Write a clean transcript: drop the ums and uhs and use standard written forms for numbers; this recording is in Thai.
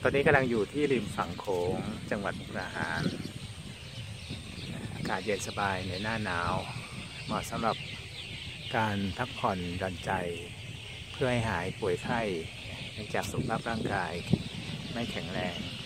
ตอนนี้กำลังอยู่ที่ริมฝั่งโขงจังหวัดมุกดาหารอากาศเย็นสบายในหน้าหนาวเหมาะสำหรับการพักผ่อนหย่อนใจเพื่อให้หายป่วยไข้เนื่องจากสุขภาพร่างกายไม่แข็งแรง